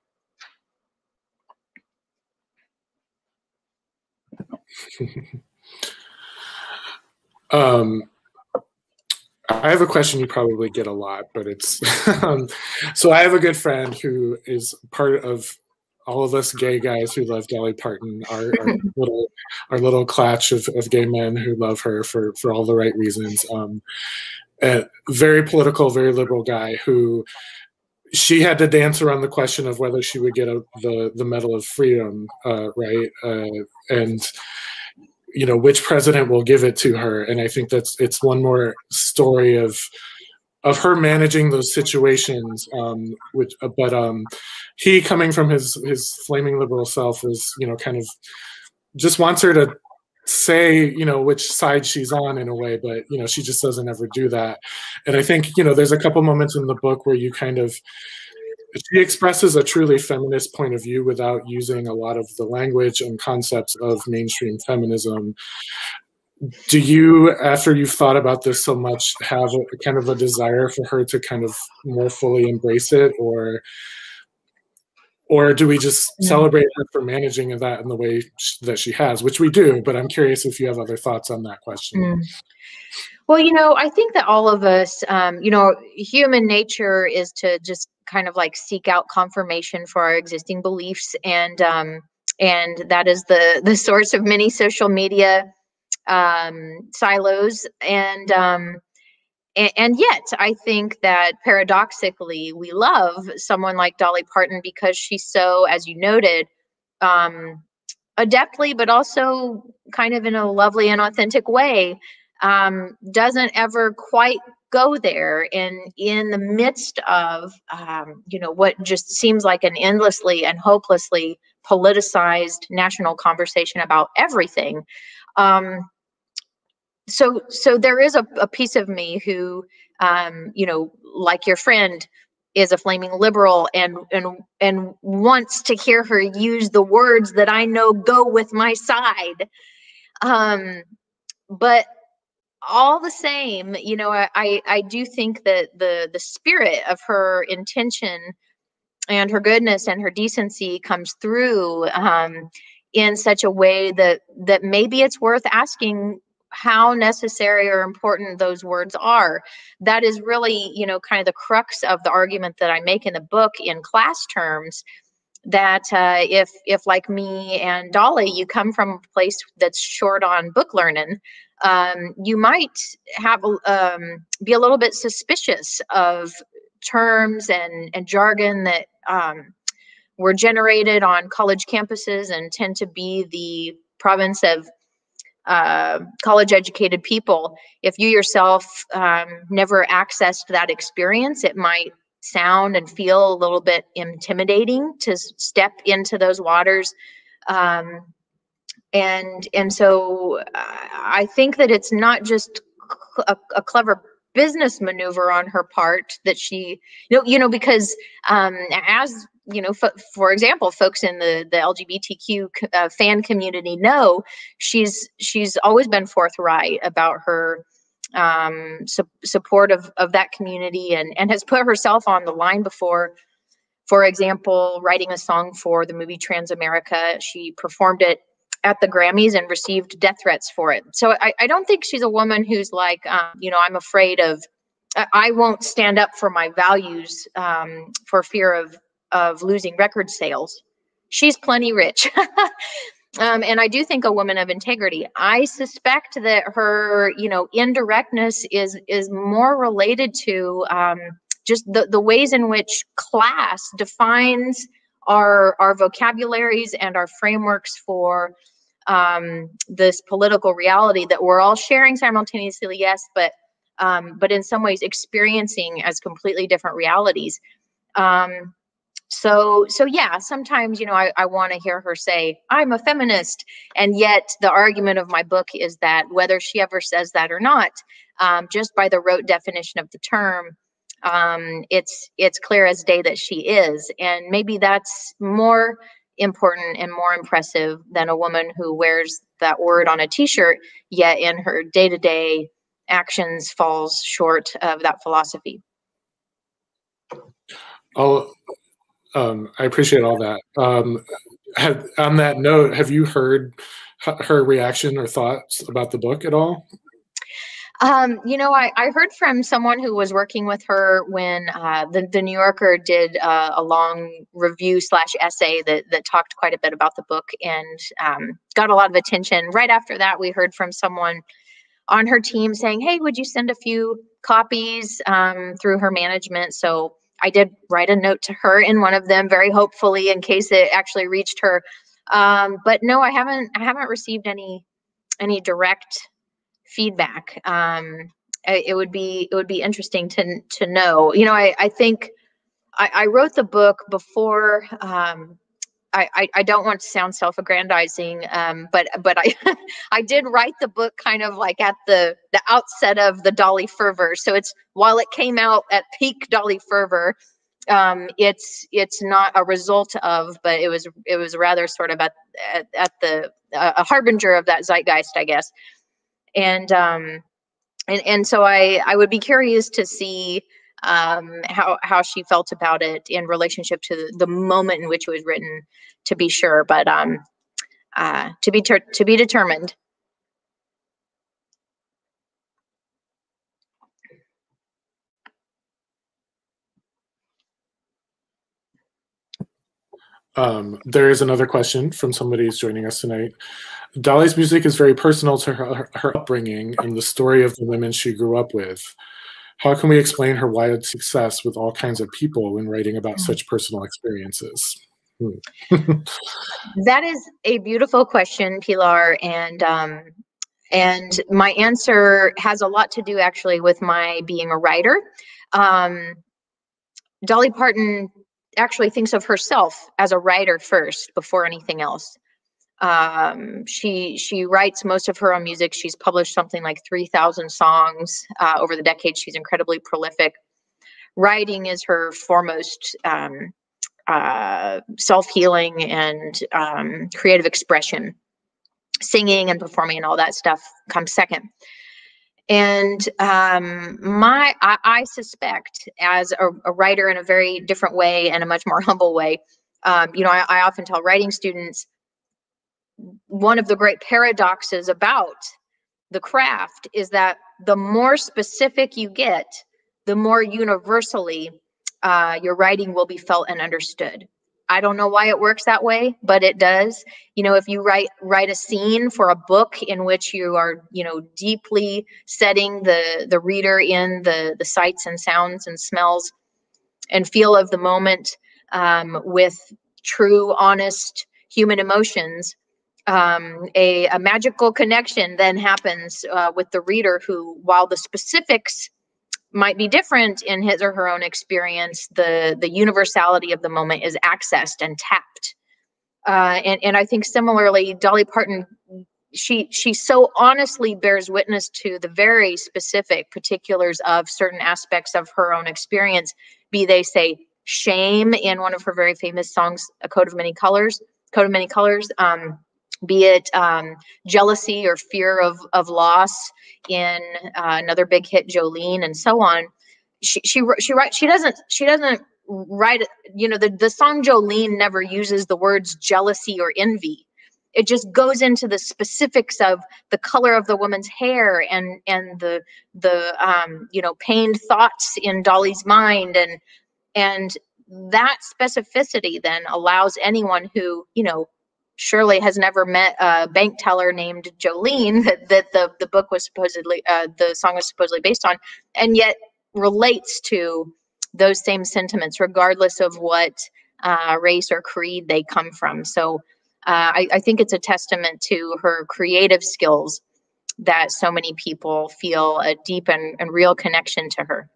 I have a question you probably get a lot, but it's so I have a good friend who is part of all of us gay guys who love Dolly Parton, our little clutch of gay men who love her for all the right reasons. A very political, very liberal guy who she had to dance around the question of whether she would get the Medal of Freedom, right? And you know, which president will give it to her. And I think it's one more story of her managing those situations, but he, coming from his flaming liberal self, was, you know, kind of just wants her to say, you know, which side she's on in a way, but, you know, she just doesn't ever do that. And I think, you know, there's a couple moments in the book where you kind of, she expresses a truly feminist point of view without using a lot of the language and concepts of mainstream feminism. Do you, after you've thought about this so much, have a kind of a desire for her to kind of more fully embrace it, or do we just celebrate her for managing that in the way that she has, which we do, but I'm curious if you have other thoughts on that question. Well, you know, I think that all of us, you know, human nature is to just kind of like seek out confirmation for our existing beliefs, and that is the source of many social media silos, and yet I think that paradoxically we love someone like Dolly Parton because she's so, as you noted, adeptly, but also kind of in a lovely and authentic way, doesn't ever quite go there, and in the midst of you know, what just seems like an endlessly and hopelessly politicized national conversation about everything. So there is a piece of me who, you know, like your friend, is a flaming liberal and wants to hear her use the words that I know go with my side. But all the same, you know, I do think that the spirit of her intention and her goodness and her decency comes through in such a way that maybe it's worth asking how necessary or important those words are. That is really, you know, kind of the crux of the argument that I make in the book in class terms, that if like me and Dolly, you come from a place that's short on book learning, you might have be a little bit suspicious of terms and jargon that were generated on college campuses and tend to be the province of college educated people. If you yourself never accessed that experience, it might sound and feel a little bit intimidating to step into those waters. And so I think that it's not just a clever business maneuver on her part that she, you know, because as you know, for example, folks in the LGBTQ fan community know, she's always been forthright about her support of that community, and has put herself on the line before. For example, writing a song for the movie Transamerica, she performed it at the Grammys and received death threats for it. So I don't think she's a woman who's like, you know, I'm afraid of, I won't stand up for my values for fear of losing record sales. She's plenty rich. And I do think a woman of integrity. I suspect that her, you know, indirectness is more related to just the ways in which class defines our vocabularies and our frameworks for this political reality that we're all sharing simultaneously, yes, but in some ways experiencing as completely different realities. So yeah, sometimes, I want to hear her say, I'm a feminist. And yet the argument of my book is that whether she ever says that or not, just by the rote definition of the term, it's clear as day that she is. And maybe that's more important and more impressive than a woman who wears that word on a t-shirt, yet in her day-to-day actions falls short of that philosophy. I appreciate all that. On that note, have you heard her reaction or thoughts about the book at all? I heard from someone who was working with her when the New Yorker did a long review / essay that talked quite a bit about the book and got a lot of attention. Right after that, we heard from someone on her team saying, hey, would you send a few copies through her management? So I did write a note to her in one of them, very hopefully, in case it actually reached her. But no, I haven't received any direct feedback. It would be interesting to know. I think I wrote the book before. I don't want to sound self-aggrandizing, but I I did write the book kind of like at the outset of the Dolly fervor. So while it came out at peak Dolly fervor, it's not a result of, but it was rather sort of at the a harbinger of that zeitgeist, I guess. And so I would be curious to see how she felt about it in relationship to the moment in which it was written, to be sure, but to be determined. There is another question from somebody who's joining us tonight. Dolly's music is very personal to her upbringing and the story of the women she grew up with. How can we explain her wide success with all kinds of people when writing about such personal experiences? That is a beautiful question, Pilar, and my answer has a lot to do actually with my being a writer. Dolly Parton actually thinks of herself as a writer first before anything else. She writes most of her own music. She's published something like 3,000 songs over the decades. She's incredibly prolific. Writing is her foremost self-healing and creative expression. Singing and performing and all that stuff comes second. And I suspect, as a writer in a very different way and a much more humble way, I often tell writing students, one of the great paradoxes about the craft is that the more specific you get, the more universally your writing will be felt and understood. I don't know why it works that way, but it does. If you write a scene for a book in which you are, deeply setting the reader in the sights and sounds and smells and feel of the moment with true, honest human emotions, a magical connection then happens with the reader who, while the specifics might be different in his or her own experience, the universality of the moment is accessed and tapped. And I think similarly, Dolly Parton, she so honestly bears witness to the very specific particulars of certain aspects of her own experience, be they, say, shame in one of her very famous songs, A Coat of Many Colors, be it jealousy or fear of loss in another big hit, Jolene, and so on. She doesn't write, the song Jolene never uses the words jealousy or envy. It just goes into the specifics of the color of the woman's hair and the pained thoughts in Dolly's mind, and that specificity then allows anyone who, surely has never met a bank teller named Jolene that the book was supposedly, the song was supposedly based on, and yet relates to those same sentiments, regardless of what race or creed they come from. So I think it's a testament to her creative skills that so many people feel a deep and real connection to her.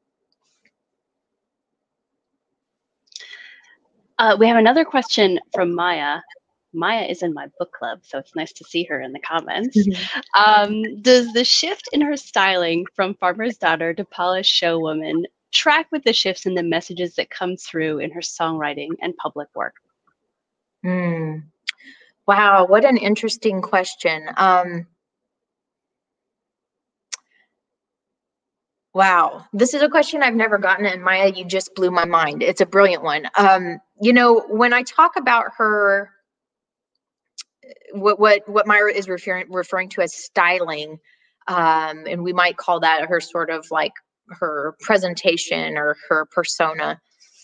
We have another question from Maya. Maya is in my book club, so it's nice to see her in the comments. Does the shift in her styling from farmer's daughter to polished showwoman track with the shifts in the messages that come through in her songwriting and public work? Wow, what an interesting question. Wow, this is a question I've never gotten, and Maya, you just blew my mind. It's a brilliant one. You know, when I talk about her, what Myra is referring to as styling, and we might call that her sort of like her presentation or her persona.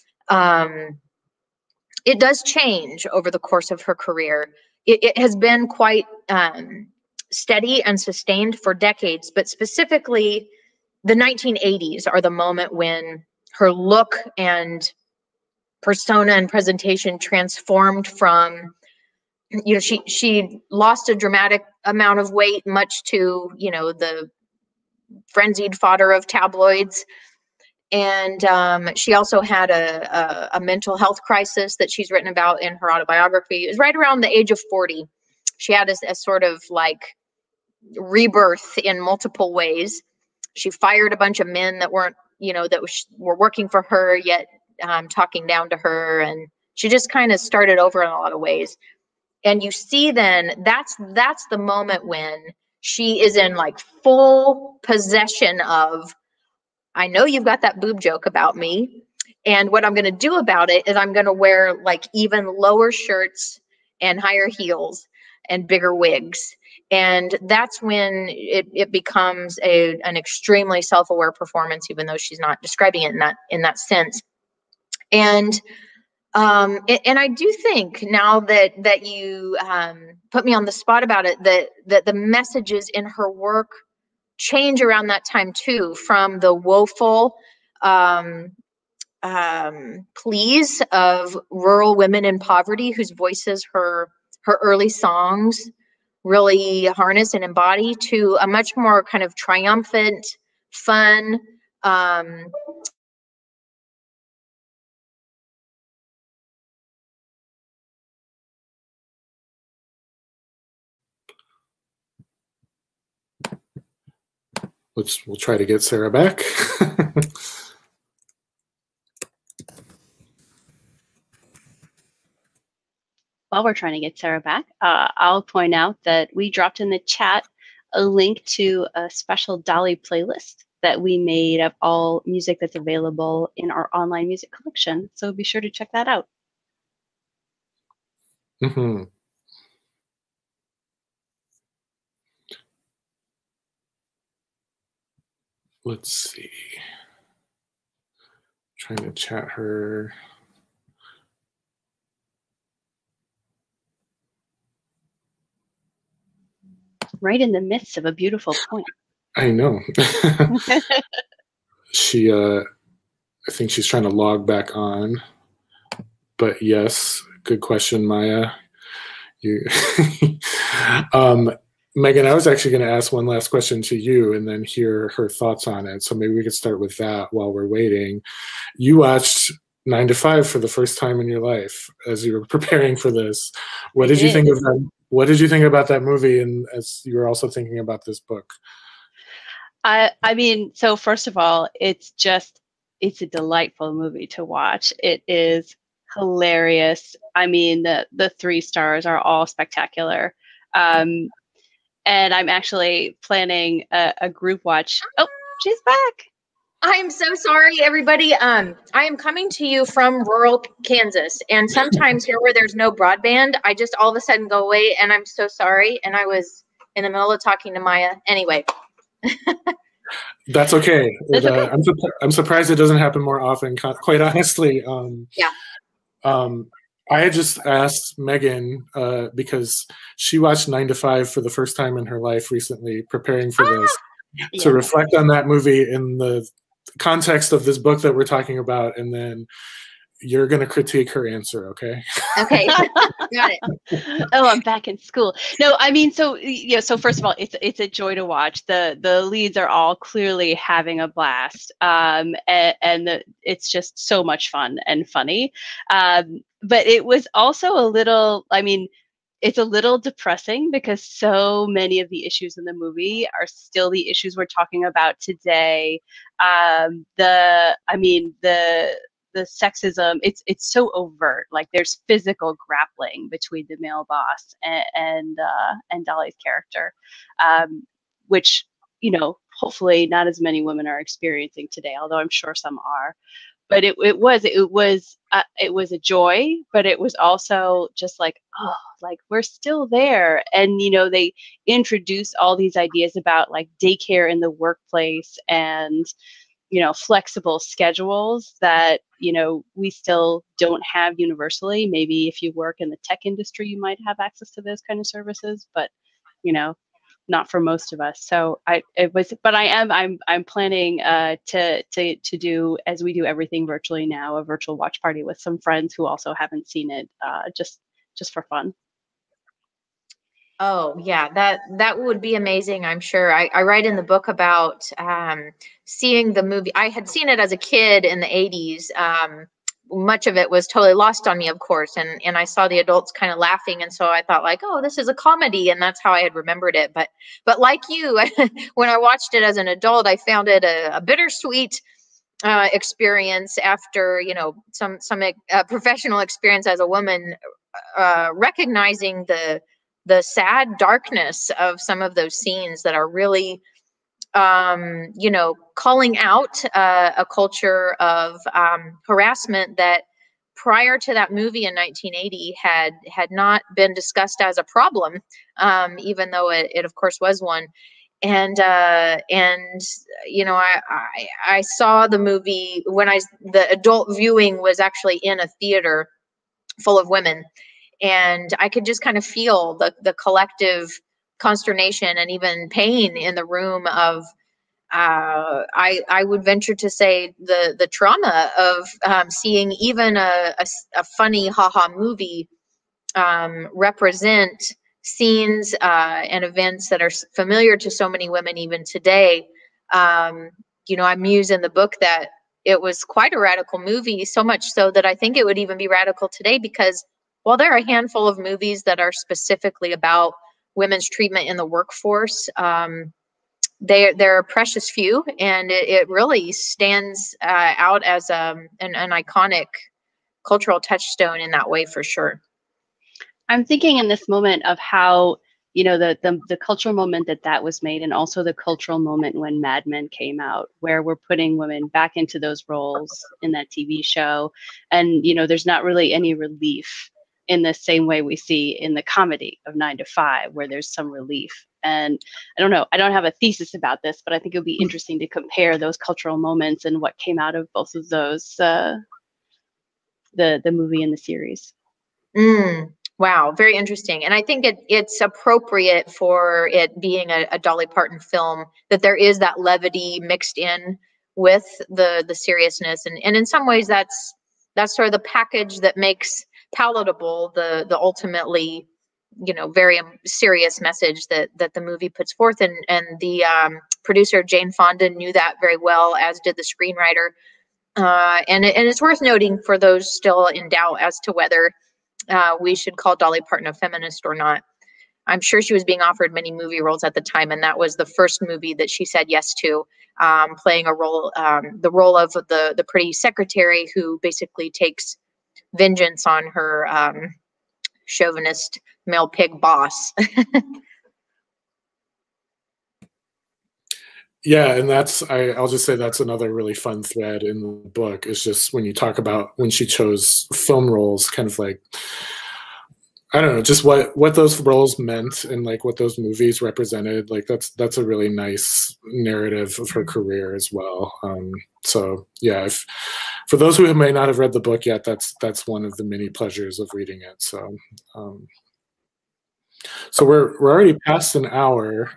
It does change over the course of her career. It has been quite steady and sustained for decades, but specifically the 1980s are the moment when her look and persona and presentation transformed from, you know, she lost a dramatic amount of weight, much to, you know, the frenzied fodder of tabloids. And she also had a mental health crisis that she's written about in her autobiography. It was right around the age of 40. She had a sort of like rebirth in multiple ways. She fired a bunch of men that weren't, you know, that were working for her, yet talking down to her. And she just kind of started over in a lot of ways. And you see then that's the moment when she is in like full possession of, I know you've got that boob joke about me. And what I'm going to do about it is I'm going to wear like even lower shirts and higher heels and bigger wigs. And that's when it becomes an extremely self-aware performance, even though she's not describing it in that sense. And I do think now that you put me on the spot about it, that the messages in her work change around that time too, from the woeful pleas of rural women in poverty whose voices her early songs really harness and embody, to a much more kind of triumphant, fun, we'll try to get Sarah back. While we're trying to get Sarah back, I'll point out that we dropped in the chat a link to a special Dolly playlist that we made of all music that's available in our online music collection. So be sure to check that out. Mm-hmm. Let's see. Trying to chat her. Right in the midst of a beautiful point. I know. She, I think she's trying to log back on. But yes, good question, Maya. You, Megan, I was actually going to ask one last question to you and then hear her thoughts on it. So maybe we could start with that while we're waiting. You watched 9 to 5 for the first time in your life as you were preparing for this. What did you think of that? What did you think about that movie, and as you were also thinking about this book? I mean, so first of all, it's a delightful movie to watch. It is hilarious. I mean, the 3 stars are all spectacular. And I'm actually planning a group watch. Oh, she's back. I'm so sorry, everybody. I am coming to you from rural Kansas, and sometimes here where there's no broadband, I just all of a sudden go away, and I'm so sorry. And I was in the middle of talking to Maya. Anyway. That's okay. That's okay. I'm surprised it doesn't happen more often, quite honestly. Yeah. I had just asked Megan because she watched 9 to 5 for the first time in her life recently, preparing for this, to reflect on that movie in the context of this book that we're talking about. And then, you're going to critique her answer, okay? Okay, got it. Oh, I'm back in school. No, I mean, so so first of all, it's a joy to watch. The leads are all clearly having a blast, and it's just so much fun and funny. But it was also a little, I mean, it's a little depressing because so many of the issues in the movie are still the issues we're talking about today. The sexism, it's so overt. Like there's physical grappling between the male boss and Dolly's character, which hopefully not as many women are experiencing today, although I'm sure some are. But it was a joy, but it was also just like, oh, like we're still there. And they introduced all these ideas about like daycare in the workplace and flexible schedules that we still don't have universally. Maybe if you work in the tech industry, you might have access to those kind of services, but not for most of us. So I'm planning to do, as we do everything virtually now, a virtual watch party with some friends who also haven't seen it, just for fun. Oh yeah, that would be amazing. I'm sure. I write in the book about seeing the movie. I had seen it as a kid in the 80s. Much of it was totally lost on me, of course, and I saw the adults kind of laughing, and so I thought like, oh, this is a comedy, and that's how I had remembered it. But like you, when I watched it as an adult, I found it a bittersweet experience after some professional experience as a woman, recognizing the sad darkness of some of those scenes that are really calling out a culture of harassment that prior to that movie in 1980 had not been discussed as a problem, even though it of course was one. And I saw the movie when the adult viewing was actually in a theater full of women, and I could just kind of feel the collective consternation and even pain in the room of I would venture to say the trauma of seeing even a funny haha movie represent scenes and events that are familiar to so many women even today. I muse in the book that it was quite a radical movie, so much so that I think it would even be radical today, because while there are a handful of movies that are specifically about women's treatment in the workforce, they're a precious few, and it really stands out as an iconic cultural touchstone in that way, for sure. I'm thinking in this moment of how the cultural moment that was made, and also the cultural moment when Mad Men came out, where we're putting women back into those roles in that TV show, and there's not really any relief in the same way we see in the comedy of 9 to 5, where there's some relief. And I don't know, I don't have a thesis about this, but I think it would be interesting to compare those cultural moments and what came out of both of those, the movie and the series. Wow, very interesting. And I think it's appropriate for it being a Dolly Parton film that there is that levity mixed in with the seriousness, and in some ways that's sort of the package that makes palatable the ultimately very serious message that the movie puts forth, and the producer Jane Fonda knew that very well, as did the screenwriter. And it's worth noting for those still in doubt as to whether we should call Dolly Parton a feminist or not. I'm sure she was being offered many movie roles at the time, and that was the first movie that she said yes to, playing a role, the role of the pretty secretary who basically takes vengeance on her chauvinist male pig boss. Yeah, and I'll just say that's another really fun thread in the book. It's just when you talk about when she chose film roles, kind of like, I don't know, just what those roles meant and like what those movies represented. Like that's a really nice narrative of her career as well. So yeah, for those who may not have read the book yet, that's one of the many pleasures of reading it. So so we're already past an hour.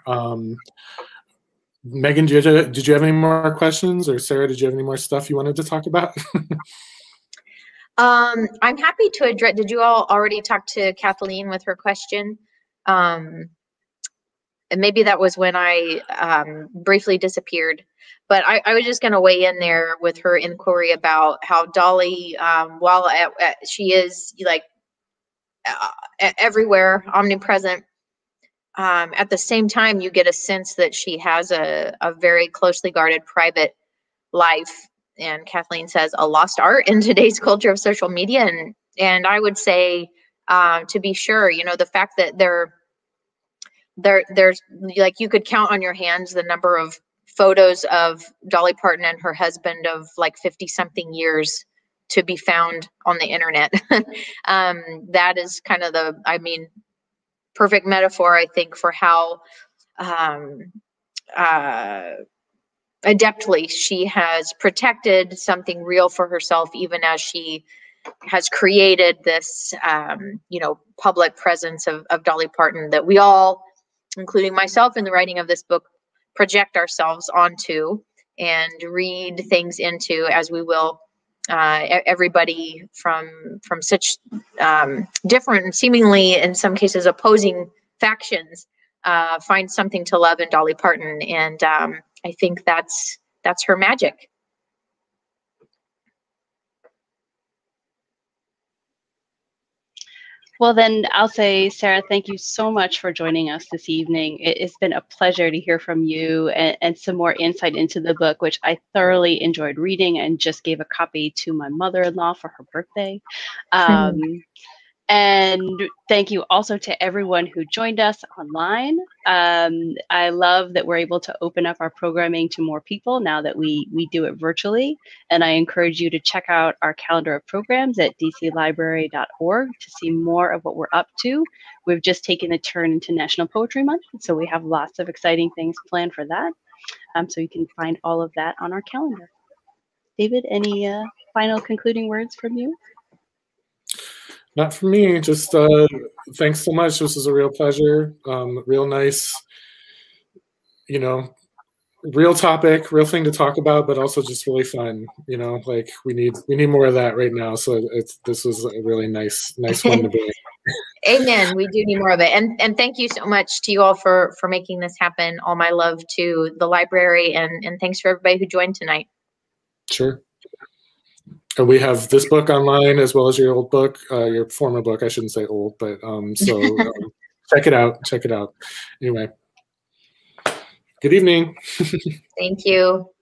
Megan, did you have any more questions? Or Sarah, did you have any more stuff you wanted to talk about? I'm happy to address. Did you all already talk to Kathleen with her question? And maybe that was when I briefly disappeared. But I was just going to weigh in there with her inquiry about how Dolly, while she is like everywhere, omnipresent, at the same time, you get a sense that she has a very closely guarded private life. And Kathleen says a lost art in today's culture of social media. And I would say, to be sure, you know, the fact that there's like, you could count on your hands the number of photos of Dolly Parton and her husband of like 50 something years to be found on the internet. That is kind of the, I mean, perfect metaphor, I think, for how adeptly she has protected something real for herself, even as she has created this, you know, public presence of Dolly Parton that we all, including myself in the writing of this book, project ourselves onto and read things into, as we will everybody from such different, seemingly in some cases opposing factions, find something to love in Dolly Parton. And I think that's her magic. Well, then I'll say, Sarah, thank you so much for joining us this evening. It's been a pleasure to hear from you and some more insight into the book, which I thoroughly enjoyed reading and just gave a copy to my mother-in-law for her birthday. And thank you also to everyone who joined us online. I love that we're able to open up our programming to more people now that we do it virtually. And I encourage you to check out our calendar of programs at dclibrary.org to see more of what we're up to. We've just taken a turn into National Poetry Month, so we have lots of exciting things planned for that. So you can find all of that on our calendar. David, any final concluding words from you? Not for me, just thanks so much. This was a real pleasure, real nice, you know, real topic, real thing to talk about, but also just really fun. You know, like we need more of that right now. So this was a really nice one to be. Amen. We do need more of it. And thank you so much to you all for making this happen. All my love to the library, and thanks for everybody who joined tonight. Sure. And we have this book online as well as your old book, your former book. I shouldn't say old, but so check it out. Check it out. Anyway, good evening. Thank you.